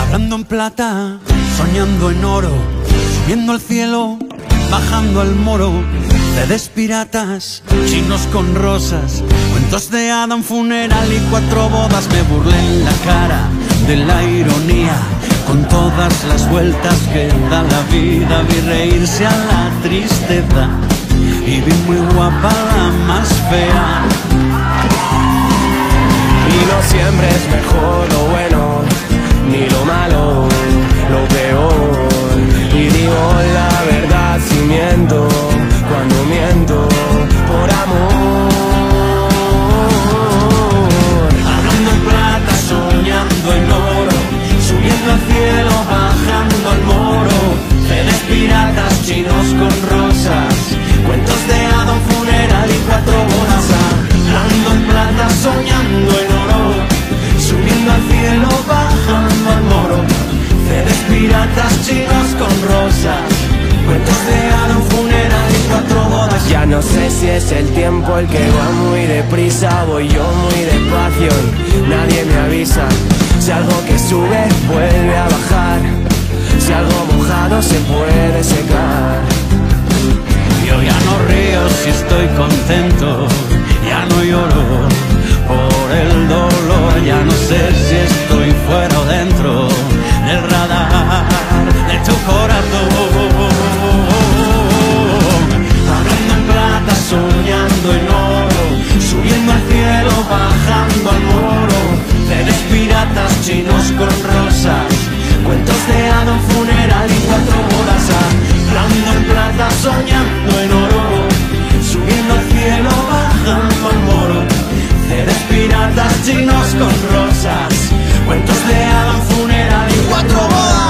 Hablando en plata, soñando en oro, subiendo al cielo, bajando al moro. Cedes piratas, chinos con rosas, cuentos de hada, un funeral y 4 bodas. Me burlé en la cara de la ironía, con todas las vueltas que da la vida. Vi reírse a la tristeza y vi muy guapa la más fea. Y no siempre es mejor lo bueno, ni lo malo, lo peor. Y digo la verdad si miento, cuando miento por amor. Hablando en plata, soñando en oro, subiendo al cielo, bajando al moro. Cedes piratas, chinos con rosas, cuentos de hada, un funeral y 4 bodas. Hablando en plata, soñando en oro, subiendo al cielo, bajando al moro. Cedes piratas, chinos con rosas, cuentos de hada, un funeral y 4 bodas. Ya no sé si es el tiempo el que va muy deprisa, voy yo muy despacio y nadie me avisa. Si algo que sube vuelve a bajar, si algo mojado se puede secar. Yo ya no río si estoy contento, ya no lloro por el dolor. Ya no sé si estoy fuera o dentro del radar de tu corazón. Hablando en plata, soñando en oro, subiendo al cielo, bajando al moro. Cedes piratas, chinos con rosas, cuentos de hada, un funeral y 4 bodas. Hablando en plata, soñando en oro, subiendo al cielo, bajando al moro. Cedes piratas, chinos con rosas, cuentos de hada, un funeral y 4 bodas.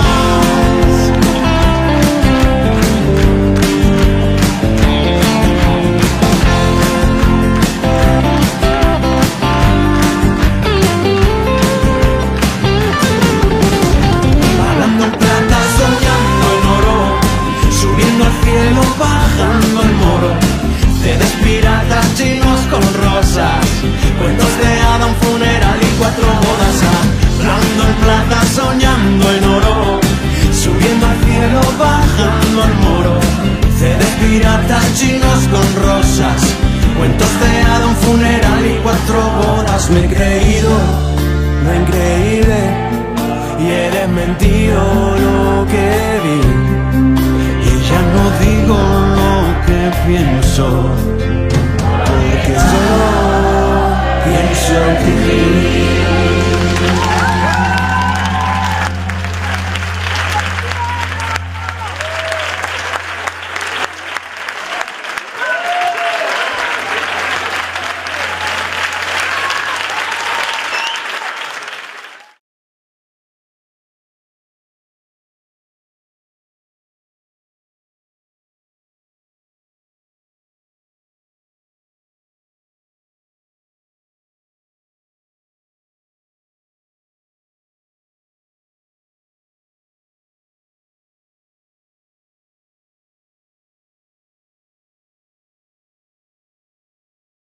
Bajando el moro, cedes piratas, chinos con rosas, cuentos de hada, un funeral y 4 bodas. Hablando en plata, soñando en oro, subiendo al cielo, bajando al moro. Cedes piratas, chinos con rosas, cuentos de hada, un funeral y 4 bodas. Me he creído lo increíble y he desmentido lo que vi. Ya no digo lo que pienso, porque solo pienso en ti.